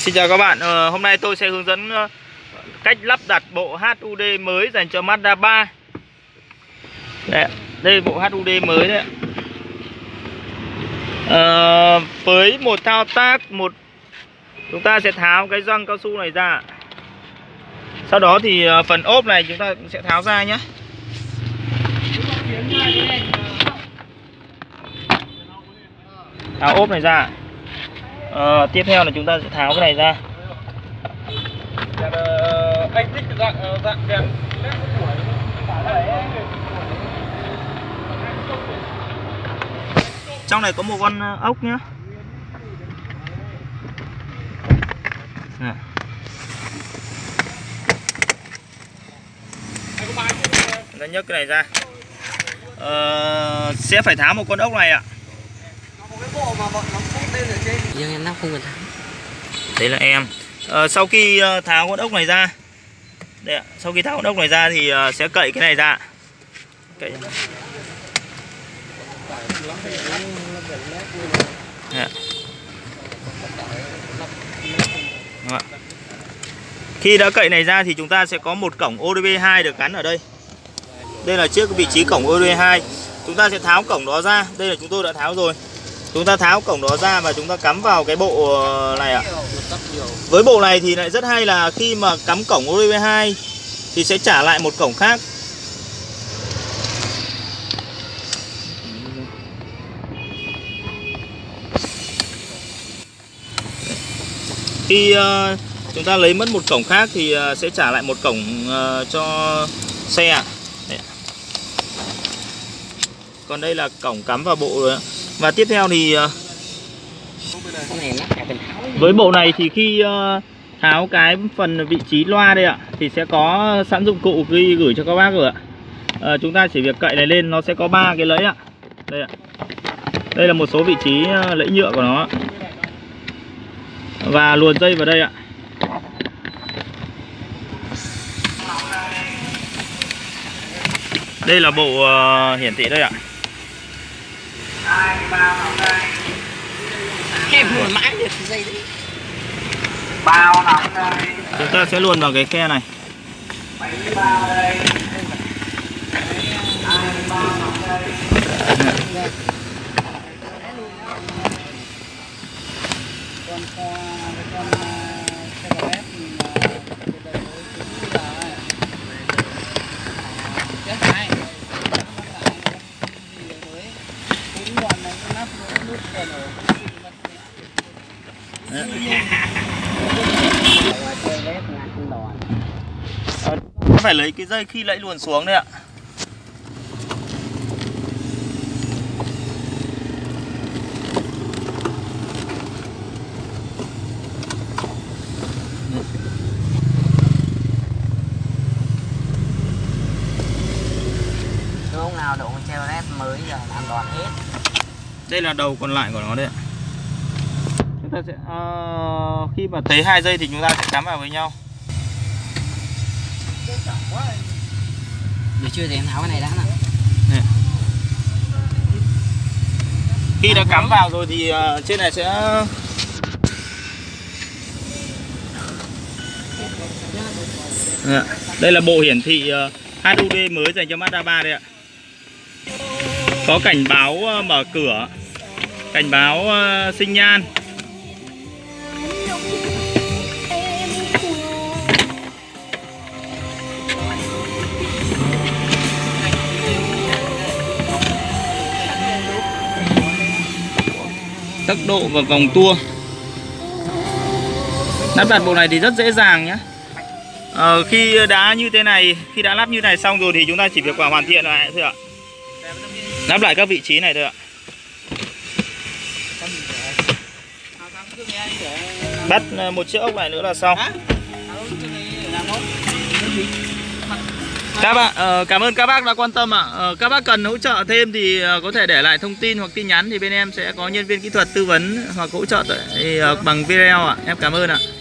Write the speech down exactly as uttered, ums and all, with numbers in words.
Xin chào các bạn, ờ, hôm nay tôi sẽ hướng dẫn uh, cách lắp đặt bộ hát u đê mới dành cho Mazda ba. Đây, đây bộ hát u đê mới đấy. Ờ, với một thao tác, một chúng ta sẽ tháo cái gioăng cao su này ra. Sau đó thì uh, phần ốp này chúng ta cũng sẽ tháo ra nhé. Tháo ốp này ra. Ờ, tiếp theo là chúng ta sẽ tháo cái này ra. Anh thích dạng dạng đèn led tuổi. Trong này có một con ốc nhá. Nè. Chúng ta nhấc cái này ra. Ờ, sẽ phải tháo một con ốc này ạ. Nhưng em nắp không cần tháo. Đấy là em. Ờ, sau khi tháo con ốc này ra, đây ạ, sau khi tháo con ốc này ra thì sẽ cậy cái này ra. Cậy. Đấy. Đó. Khi đã cậy này ra thì chúng ta sẽ có một cổng ô đê bê hai được gắn ở đây. Đây là trước vị trí cổng ô đê bê hai. Chúng ta sẽ tháo cổng đó ra. Đây là chúng tôi đã tháo rồi. Chúng ta tháo cổng đó ra và chúng ta cắm vào cái bộ này ạ. Với bộ này thì lại rất hay là khi mà cắm cổng ô đê bê hai thì sẽ trả lại một cổng khác. Khi uh, chúng ta lấy mất một cổng khác thì uh, sẽ trả lại một cổng uh, cho xe ạ. Đấy. Còn đây là cổng cắm vào bộ rồi. Và tiếp theo thì uh, với bộ này thì khi uh, tháo cái phần vị trí loa đây ạ thì sẽ có sẵn dụng cụ ghi gửi cho các bác rồi ạ. Uh, chúng ta chỉ việc cậy này lên, nó sẽ có ba cái lẫy ạ. Đây ạ. Đây là một số vị trí uh, lẫy nhựa của nó. Và luồn dây vào đây ạ. Đây là bộ uh, hiển thị đây ạ. Em luồn mãi được dây đấy. Chúng ta sẽ luồn vào cái khe này. Nó phải lấy cái dây khi lẫy luồn xuống đấy ạ. Lúc nào độ Chevrolet mới giờ an toàn hết. Đây là đầu còn lại của nó đấy ạ. Chúng ta sẽ uh, khi mà thấy hai dây thì chúng ta sẽ cắm vào với nhau. Giờ chưa thì em tháo cái này đã nè. Đây. Khi đã cắm vào rồi thì uh, trên này sẽ đây, đây là bộ hiển thị uh, hát u đê mới dành cho Mazda ba đây ạ. Có cảnh báo uh, mở cửa, cảnh báo uh, sinh nhan. Tốc độ và vòng tua. Lắp đặt bộ này thì rất dễ dàng nhé. Ờ, khi đã như thế này, khi đã lắp như này xong rồi thì chúng ta chỉ việc vào hoàn thiện lại thôi ạ. Lắp lại các vị trí này thôi ạ. Bắt một chiếc ốc này nữa là xong. Các bạn uh, cảm ơn các bác đã quan tâm ạ. Uh, các bác cần hỗ trợ thêm thì uh, có thể để lại thông tin hoặc tin nhắn thì bên em sẽ có nhân viên kỹ thuật tư vấn hoặc hỗ trợ thì, uh, bằng video ạ. Em cảm ơn ạ.